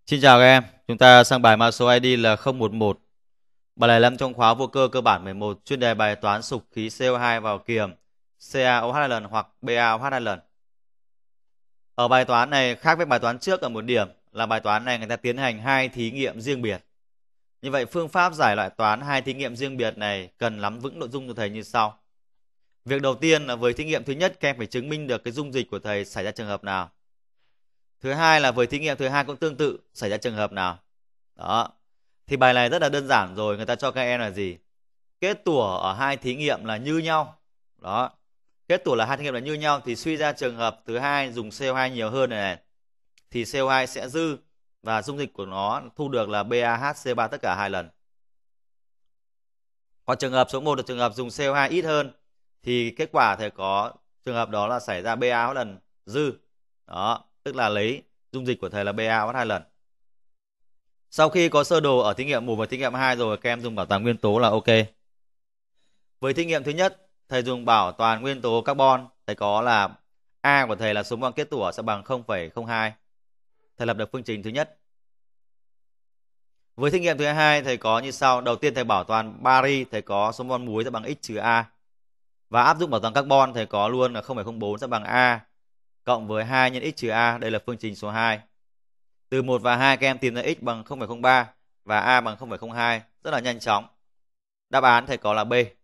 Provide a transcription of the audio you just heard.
Xin chào các em, chúng ta sang bài mã số ID là 011. Bài này nằm trong khóa vô cơ cơ bản 11, chuyên đề bài toán sục khí CO2 vào kiềm CaOH 2 lần hoặc BaOH 2 lần. Ở bài toán này khác với bài toán trước ở một điểm là bài toán này người ta tiến hành hai thí nghiệm riêng biệt. Như vậy phương pháp giải loại toán hai thí nghiệm riêng biệt này cần nắm vững nội dung của thầy như sau. Việc đầu tiên là với thí nghiệm thứ nhất các em phải chứng minh được cái dung dịch của thầy xảy ra trường hợp nào. Thứ hai là với thí nghiệm thứ hai cũng tương tự, xảy ra trường hợp nào. Đó. Thì bài này rất là đơn giản rồi, người ta cho các em là gì? Kết tủa ở hai thí nghiệm là như nhau. Đó. Kết tủa là hai thí nghiệm là như nhau thì suy ra trường hợp thứ hai dùng CO2 nhiều hơn này, thì CO2 sẽ dư và dung dịch của nó thu được là BaHC3 tất cả hai lần. Còn trường hợp số 1 là trường hợp dùng CO2 ít hơn thì kết quả thì có trường hợp đó là xảy ra BaOH lần dư. Đó, tức là lấy dung dịch của thầy là BaOH 2 lần. Sau khi có sơ đồ ở thí nghiệm 1 và thí nghiệm 2 rồi, các em dùng bảo toàn nguyên tố là ok. Với thí nghiệm thứ nhất, thầy dùng bảo toàn nguyên tố carbon, thầy có là A của thầy là số mol kết tủa sẽ bằng 0,02. Thầy lập được phương trình thứ nhất. Với thí nghiệm thứ hai, thầy có như sau. Đầu tiên thầy bảo toàn bari, thầy có số mol muối sẽ bằng x trừ A. Và áp dụng bảo toàn carbon, thầy có luôn là 0,04 sẽ bằng A cộng với 2 nhân x trừ A, đây là phương trình số 2. Từ 1 và 2 các em tìm ra x bằng 0,03 và A bằng 0,02, rất là nhanh chóng. Đáp án thầy có là B.